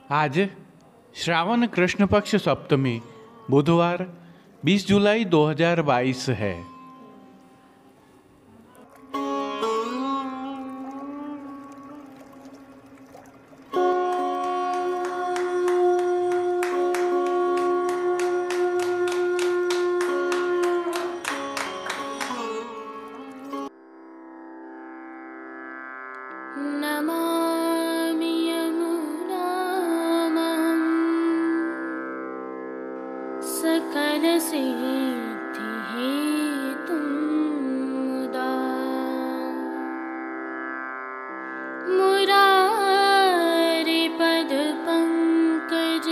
आज श्रावण कृष्ण पक्ष सप्तमी बुधवार 20 जुलाई 2022 है। नमामि यमुनामहं सकलसिद्धिहेतुं मुदा मुरारिपदपङ्कज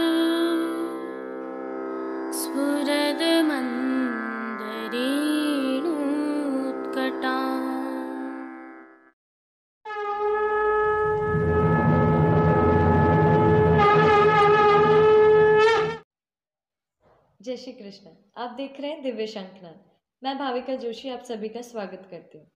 स्फुरदमन्दरेणुत्कटा। जय श्री कृष्ण। आप देख रहे हैं दिव्य शंखनाद। मैं भाविका जोशी आप सभी का स्वागत करती हूँ।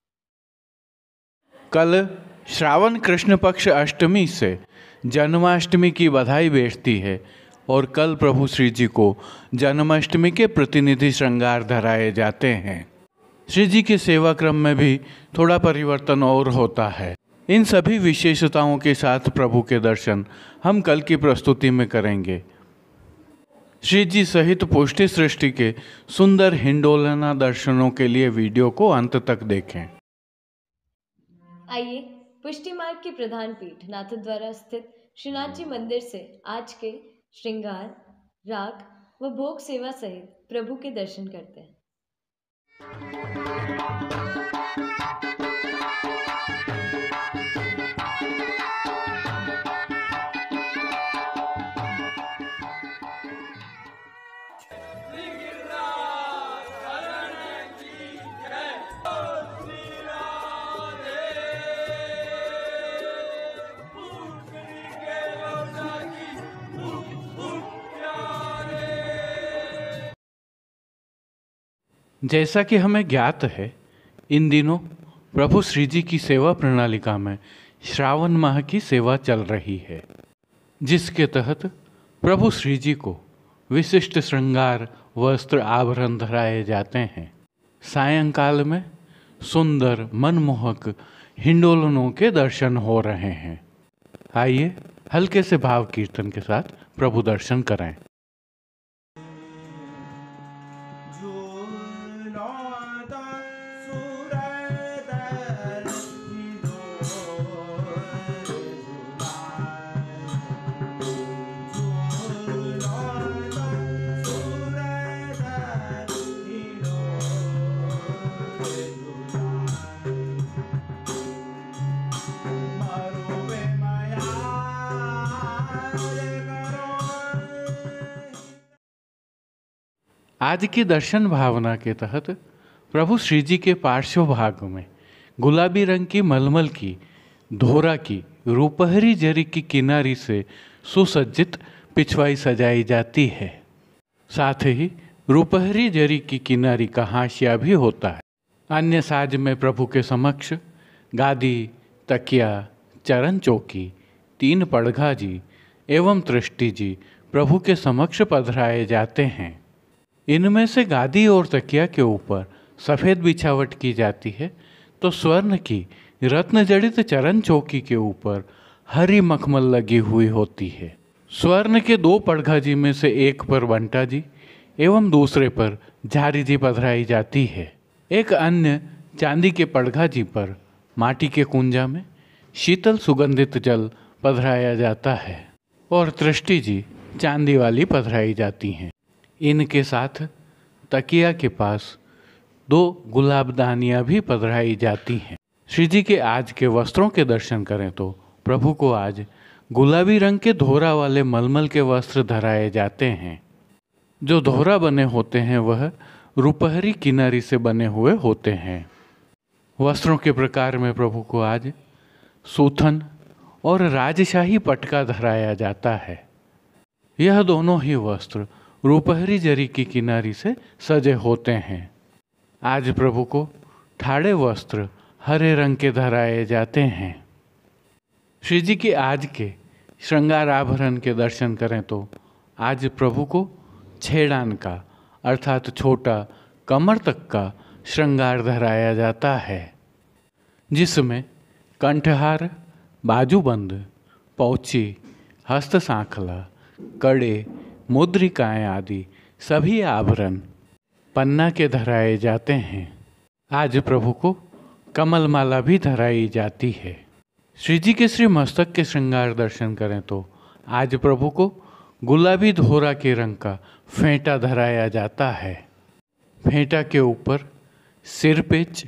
कल श्रावण कृष्ण पक्ष अष्टमी से जन्माष्टमी की बधाई बेचती है और कल प्रभु श्री जी को जन्माष्टमी के प्रतिनिधि श्रृंगार धराए जाते हैं। श्री जी के सेवा क्रम में भी थोड़ा परिवर्तन और होता है। इन सभी विशेषताओं के साथ प्रभु के दर्शन हम कल की प्रस्तुति में करेंगे। श्री जी सहित पुष्टि सृष्टि के सुंदर हिंडोलना दर्शनों के लिए वीडियो को अंत तक देखें। आइए पुष्टि मार्ग की प्रधान पीठ नाथद्वारा स्थित श्रीनाथ जी मंदिर से आज के श्रृंगार, राग व भोग सेवा सहित प्रभु के दर्शन करते हैं। जैसा कि हमें ज्ञात है, इन दिनों प्रभु श्री जी की सेवा प्रणालिका में श्रावण माह की सेवा चल रही है, जिसके तहत प्रभु श्री जी को विशिष्ट श्रृंगार वस्त्र आभरण धराए जाते हैं। सायंकाल में सुंदर मनमोहक हिंडोलनों के दर्शन हो रहे हैं। आइए हल्के से भाव कीर्तन के साथ प्रभु दर्शन करें। आज की दर्शन भावना के तहत प्रभु श्री जी के पार्श्व भाग में गुलाबी रंग की मलमल की धोरा की रूपहरी जरी की किनारी से सुसज्जित पिछवाई सजाई जाती है। साथ ही रूपहरी जरी की किनारी का हाशिया भी होता है। अन्य साज में प्रभु के समक्ष गादी, तकिया, चरण चौकी, 3 पड़घा जी एवं तृष्टि जी प्रभु के समक्ष पधराए जाते हैं। इनमें से गादी और तकिया के ऊपर सफ़ेद बिछावट की जाती है, तो स्वर्ण की रत्न जड़ित चरण चौकी के ऊपर हरी मखमल लगी हुई होती है। स्वर्ण के 2 पड़घा जी में से एक पर बंटा जी एवं दूसरे पर झारी जी पधराई जाती है। एक अन्य चांदी के पड़घा जी पर माटी के कुंजा में शीतल सुगंधित जल पधराया जाता है और तृष्टि जी चांदी वाली पधराई जाती हैं। इनके साथ तकिया के पास 2 गुलाबदानियाँ भी पधराई जाती हैं। श्री जी के आज के वस्त्रों के दर्शन करें तो प्रभु को आज गुलाबी रंग के धोरा वाले मलमल के वस्त्र धराए जाते हैं। जो धोरा बने होते हैं वह रूपहरी किनारी से बने हुए होते हैं। वस्त्रों के प्रकार में प्रभु को आज सूथन और राजशाही पटका धराया जाता है। यह दोनों ही वस्त्र रूपहरी जरी की किनारी से सजे होते हैं। आज प्रभु को ठाड़े वस्त्र हरे रंग के धराए जाते हैं। श्री जी के आज के श्रृंगार आभरण के दर्शन करें तो आज प्रभु को छेड़ान का अर्थात छोटा कमर तक का श्रृंगार धराया जाता है, जिसमें कंठहार, बाजूबंद, पौची, हस्त सांखला, कड़े, मुद्रिकाएं आदि सभी आभरण पन्ना के धराए जाते हैं। आज प्रभु को कमल माला भी धराई जाती है। श्री जी के श्री मस्तक के श्रृंगार दर्शन करें तो आज प्रभु को गुलाबी धोरा के रंग का फेंटा धराया जाता है। फेंटा के ऊपर सिरपेच,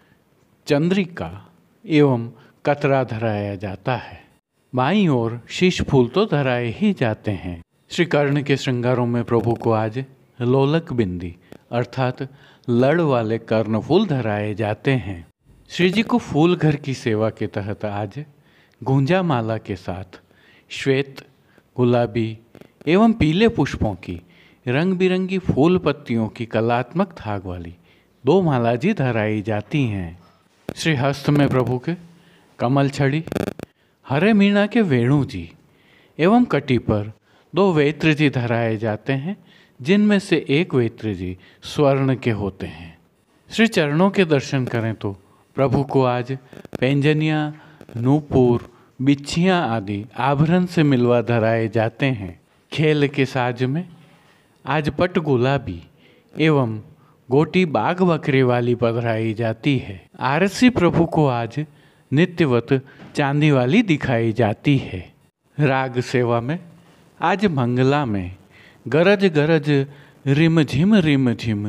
चंद्रिका एवं कतरा धराया जाता है। बाईं ओर शीश फूल तो धराए ही जाते हैं। श्री कर्ण के श्रृंगारों में प्रभु को आज लोलक बिंदी अर्थात लड़ वाले कर्णफूल धराए जाते हैं। श्री जी को फूल घर की सेवा के तहत आज गुंजा माला के साथ श्वेत, गुलाबी एवं पीले पुष्पों की रंग बिरंगी फूल पत्तियों की कलात्मक थाग वाली 2 माला जी धराई जाती हैं। श्री हस्त में प्रभु के कमल छड़ी, हरे मीणा के वेणु जी एवं कटी पर 2 वेत्र जी धराए जाते हैं, जिनमें से एक वेत्र जी स्वर्ण के होते हैं। श्री चरणों के दर्शन करें तो प्रभु को आज पैंजनियाँ, नूपुर, बिच्छियाँ आदि आभरण से मिलवा धराए जाते हैं। खेल के साज में आज पट गुलाबी एवं गोटी बाघ बकरे वाली पधराई जाती है। आरसी प्रभु को आज नित्यवत चांदी वाली दिखाई जाती है। राग सेवा में आज मंगला में गरज गरज रिम झिम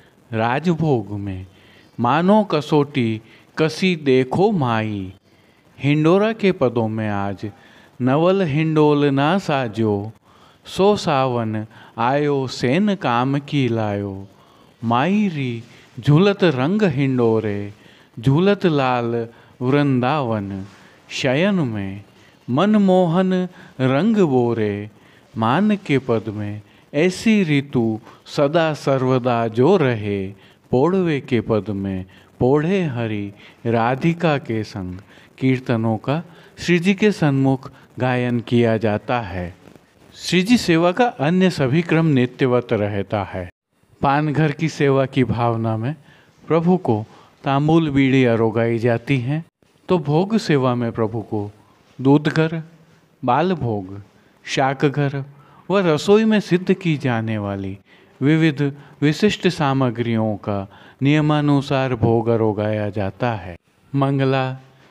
राजभोग में मानो कसोटी कसी देखो माई। हिंडोरा के पदों में आज नवल हिंडोल ना साजो, सो सावन आयो सेन काम की लायो। माईरी झूलत रंग हिंडोरे, झूलत लाल वृंदावन। शयन में मनमोहन रंग बोरे, मान के पद में ऐसी ऋतु सदा सर्वदा जो रहे। पोढ़वे के पद में पोढ़े हरि राधिका के संग कीर्तनों का श्री जी के सन्मुख गायन किया जाता है। श्री जी सेवा का अन्य सभी क्रम नित्यवत रहता है। पानघर की सेवा की भावना में प्रभु को तांबूल बीड़ी अरोगाई जाती हैं, तो भोग सेवा में प्रभु को दूधघर, बाल भोग, शाकघर व रसोई में सिद्ध की जाने वाली विविध विशिष्ट सामग्रियों का नियमानुसार भोग अरोगाया जाता है। मंगला,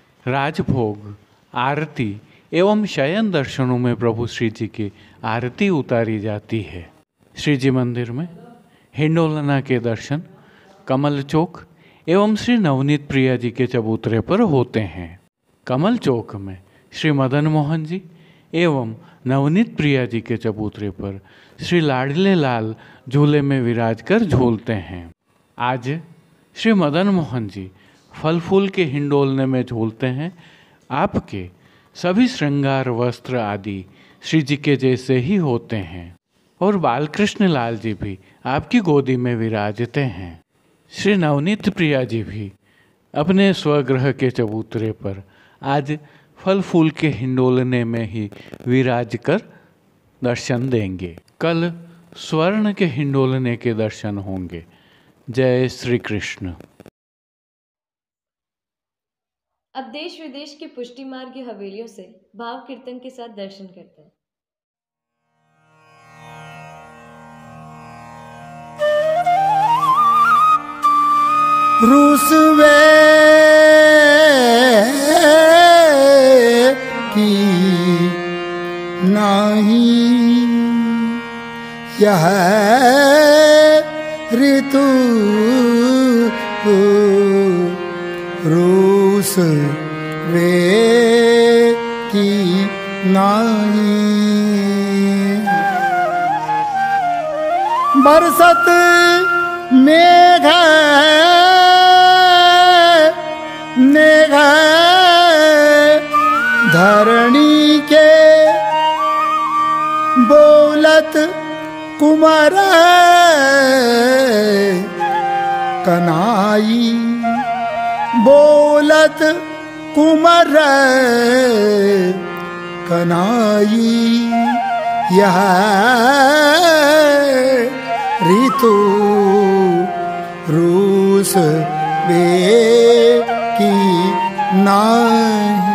राजभोग, आरती एवं शयन दर्शनों में प्रभु श्री जी की आरती उतारी जाती है। श्री जी मंदिर में हिंडोलना के दर्शन कमल चौक एवं श्री नवनीत प्रिया जी के चबूतरे पर होते हैं। कमल चौक में श्री मदन मोहन जी एवं नवनीत प्रिया जी के चबूतरे पर श्री लाडले लाल झूले में विराज कर झूलते हैं। आज श्री मदन मोहन जी फल फूल के हिंडोलने में झूलते हैं। आपके सभी श्रृंगार वस्त्र आदि श्री जी के जैसे ही होते हैं और बालकृष्ण लाल जी भी आपकी गोदी में विराजते हैं। श्री नवनीत प्रिया जी भी अपने स्वगृह के चबूतरे पर आज फल फूल के हिंडोलने में ही विराज कर दर्शन देंगे। कल स्वर्ण के हिंडोलने के दर्शन होंगे। जय श्री कृष्ण। अब देश विदेश की पुष्टि मार्ग की हवेलियों से भाव कीर्तन के साथ दर्शन करते हैं। रुसवे की नहीं यह ऋतु रुसवे की नहीं बरसत मेघ नेघ धरणी के बोलत कुमार कनाई बोलत कुमार कनाई यह ऋतु रूस वे की नाही।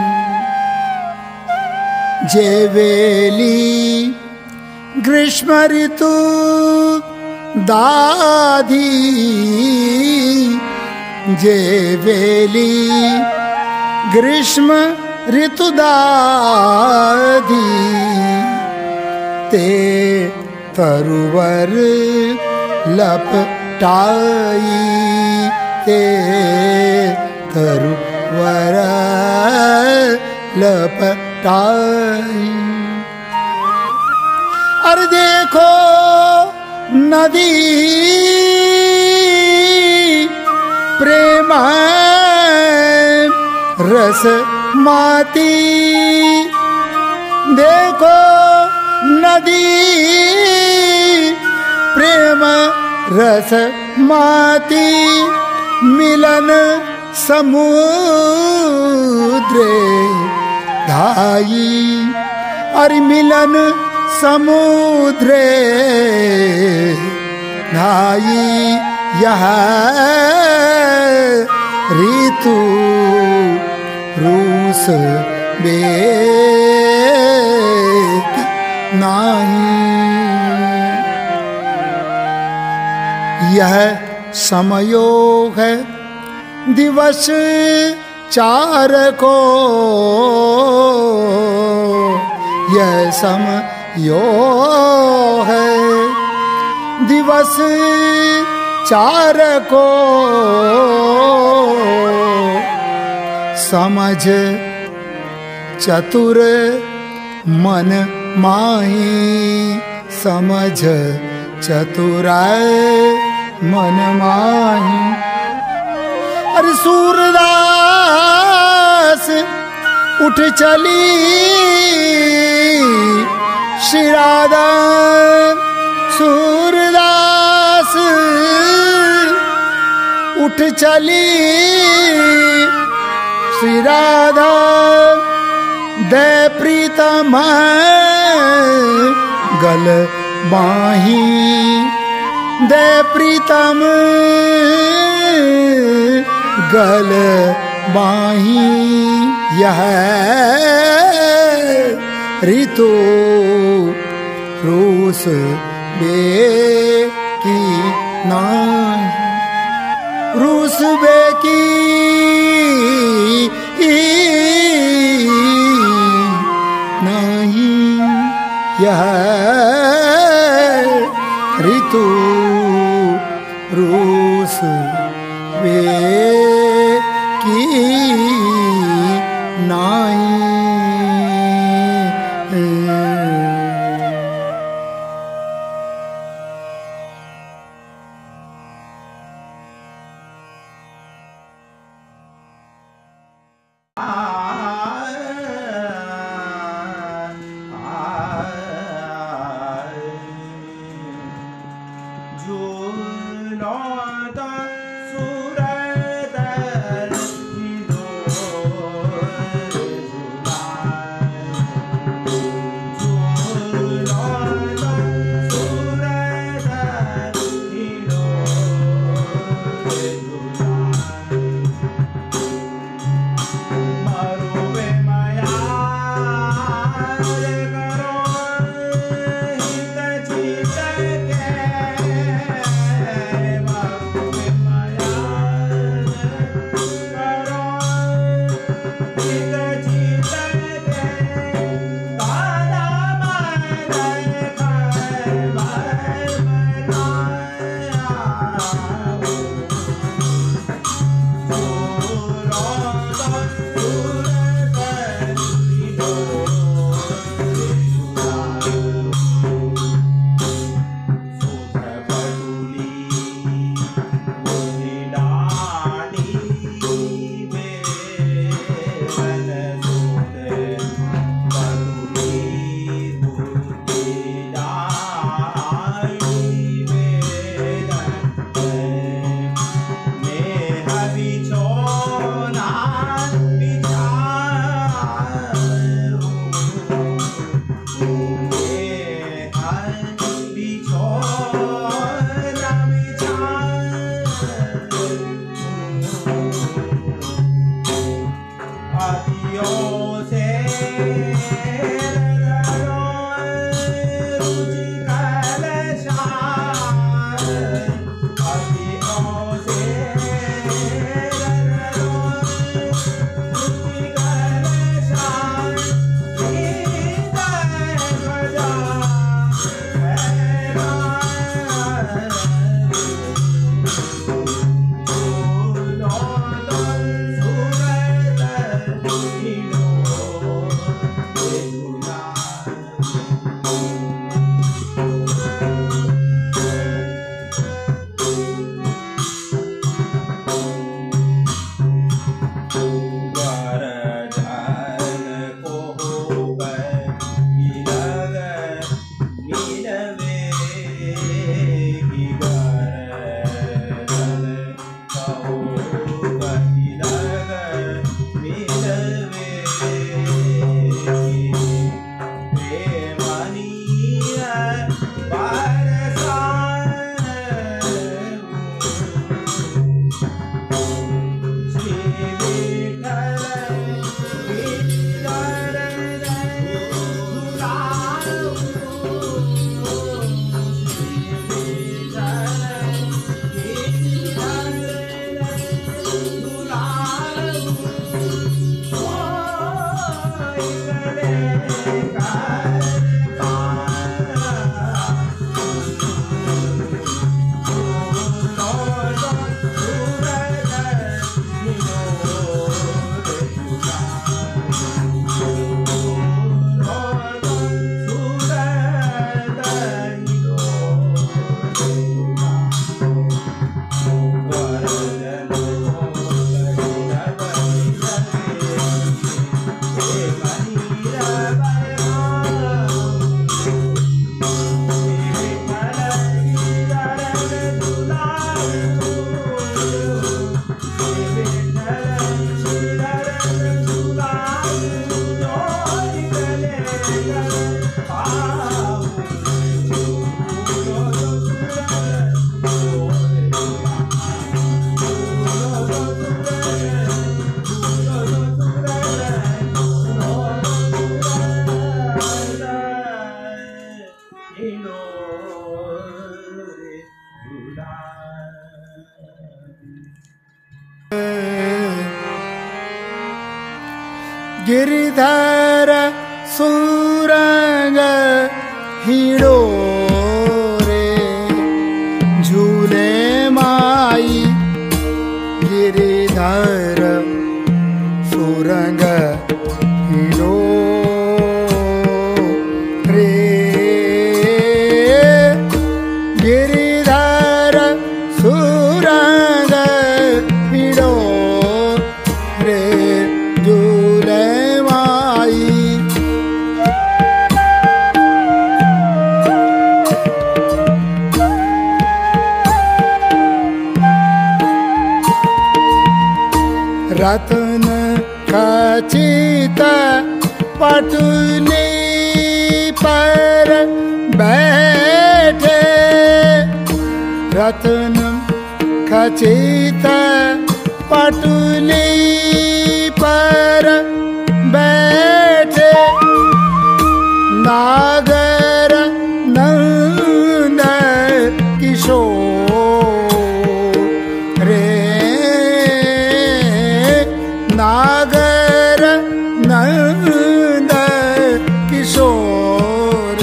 जेवेली ग्रीष्म ऋतु दाधी जेवेली ग्रीष्म ऋतु दाधी ते तरुवर लपटाई ते तरुवर लपटाई। और देखो नदी प्रेम रस माती देखो नदी प्रेम रस माती मिलन समुद्रे धाई। और मिलन समुद्रे धाई यह ऋतु रूस बेक नाही। यह समयो है दिवस चार को यह समयो है दिवस चार को समझ चतुर मन माही समझ चतुराय मन माही। अरे सूरदास उठ चली श्री राधा सूरदास उठ चली श्री राधा दे प्रीतम गल बाही दे प्रीतम गल बाही। यह ऋतु रूस बे की नाही रूस बे की नहीं। यह ऋतु रूस बे की नाही। गिरिधर सुरंग हिड़ो रे झूले माई गिरिधर सुरंग हिड़ो रे गिरिधर सुरंग हिड़ो रे झूले माई रत्न खचित पटुली पर बैठे रत्न खचित पटुली पर बैठे नागर नंद किशोर रे नागर नंद किशोर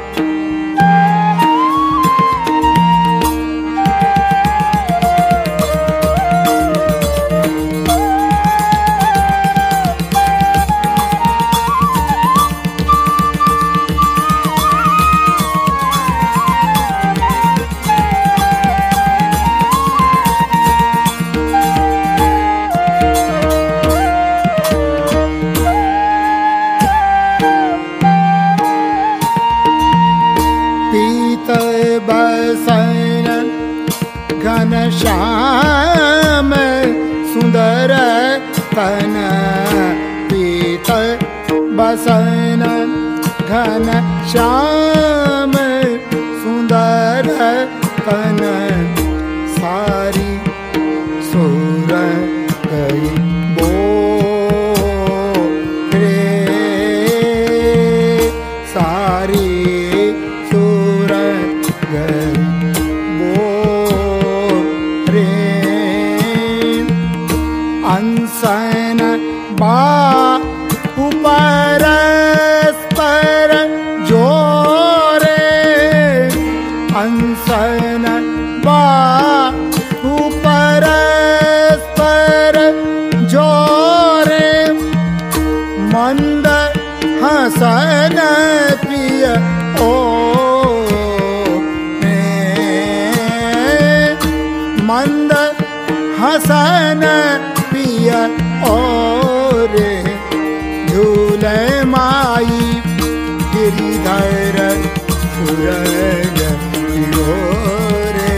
बसन घन श्याम सुंदर तन पीत बसन घन श्याम सुंदर तन सारी सुर गई बो रे सारी अंसन बा परस्पर जोरे अंसन बा परस्पर जोरे मंद हसन प्रिय ओ मंद हसन और झूले माई गिरिधर सुरंग हिड़ो रे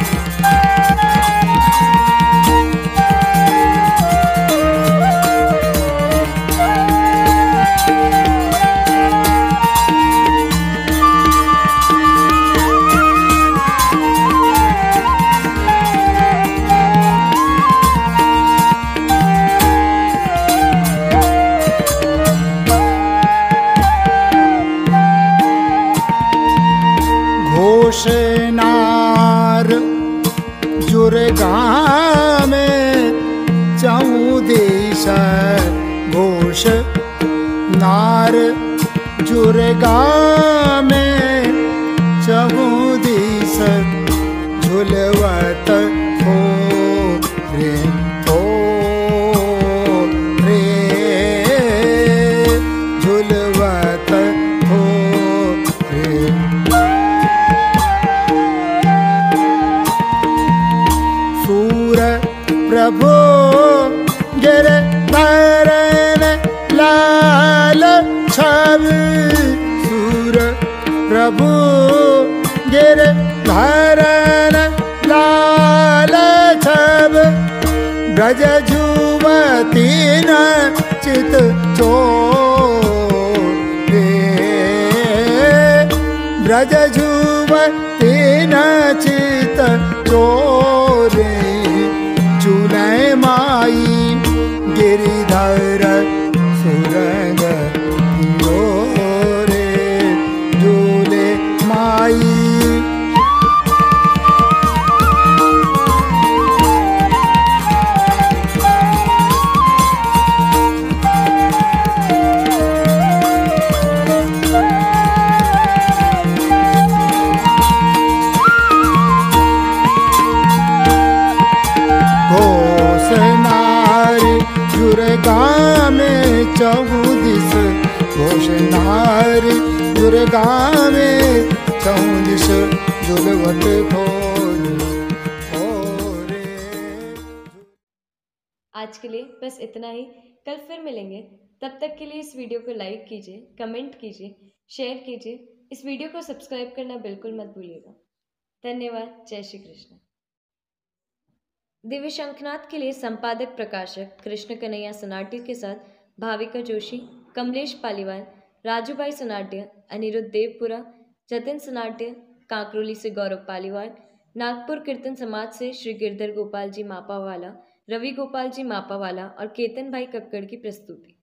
घोषनार जुर्गा में चौदेश घोष नार जुर्गा में चौदेश झुलवत हो रे झुलवत हो रे प्रभु गिरधर लाल छब सूर प्रभु गिरधर लाल छब ब्रज जुवती न चित चोरे ब्रज जुवती न चित चोरे झूले माई गिरिधर सुरंग हिड़ो रे झूले माई चहु दिस घोषनार दुर्गा में चहु दिस जुलवट खोरे। आज के लिए बस इतना ही। कल फिर मिलेंगे। तब तक के लिए इस वीडियो को लाइक कीजिए, कमेंट कीजिए, शेयर कीजिए। इस वीडियो को सब्सक्राइब करना बिल्कुल मत भूलिएगा। धन्यवाद। जय श्री कृष्ण। दिव्य शंखनाद के लिए संपादक प्रकाशक कृष्ण कन्हैया सनाट्य के साथ भाविका जोशी, कमलेश पालीवाल, राजू भाई सनाट्य, अनिरुद्ध देवपुरा, जतिन सनाट्य, कांकरोली से गौरव पालीवाल, नागपुर कीर्तन समाज से श्री गिरधर गोपाल जी मापावाला, रवि गोपाल जी मापावाला और केतन भाई कक्कड़ की प्रस्तुति।